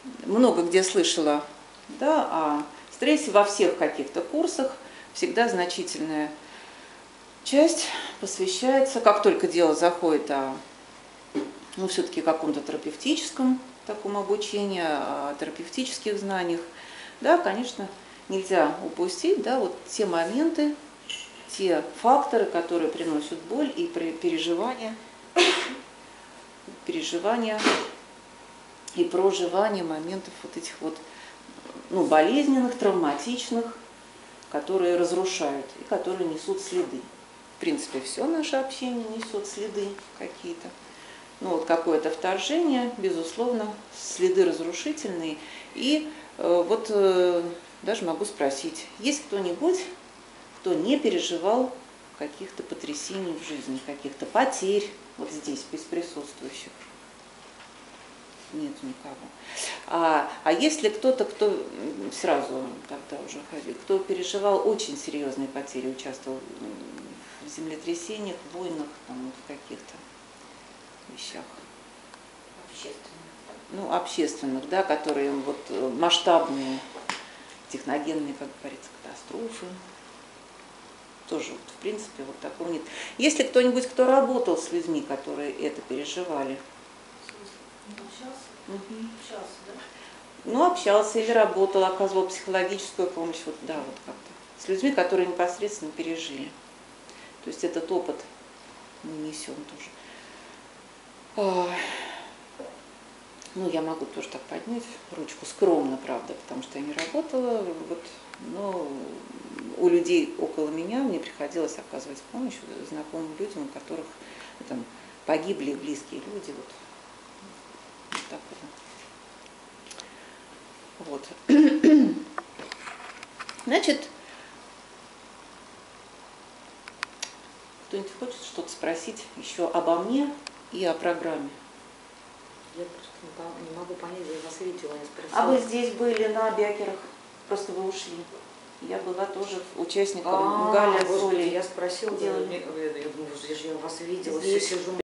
много где слышала, да, о стрессе во всех каких-то курсах. Всегда значительная часть посвящается, как только дело заходит о, ну, все-таки каком-то терапевтическом таком обучении, о терапевтических знаниях, да, конечно, нельзя упустить, да, вот те моменты, те факторы, которые приносят боль и переживания и проживание моментов вот этих вот, ну, болезненных, травматичных, которые разрушают и которые несут следы. В принципе, все наше общение несет следы какие-то. Ну вот какое-то вторжение, безусловно, следы разрушительные. И даже могу спросить, есть кто-нибудь, кто не переживал каких-то потрясений в жизни, каких-то потерь вот здесь, без присутствующих? Нет никого. А если кто-то, кто сразу тогда уже ходил, кто переживал очень серьезные потери, участвовал в землетрясениях, в войнах, там, вот, в каких-то вещах? Общественных. Ну, общественных, да, которые вот масштабные, техногенные, как говорится, катастрофы. Тоже, вот, в принципе, вот такого нет. Есть ли кто-нибудь, кто работал с людьми, которые это переживали? Общался? Общался, да? Ну, общался или работал, оказывал психологическую помощь, вот, да, вот как-то. С людьми, которые непосредственно пережили. То есть этот опыт мы несем тоже. Ну, я могу тоже так поднять ручку, скромно, правда, потому что я не работала, вот, но у людей около меня мне приходилось оказывать помощь знакомым людям, у которых там погибли близкие люди, вот такого. Вот. Значит, кто-нибудь хочет что-то спросить еще обо мне и о программе? Я просто не могу понять, я вас видела, я спросила. А вы здесь были на Бякерах, просто вы ушли. Я была тоже участником Галя с Олей. Я спросила, я думаю, я вас видела, все сижу.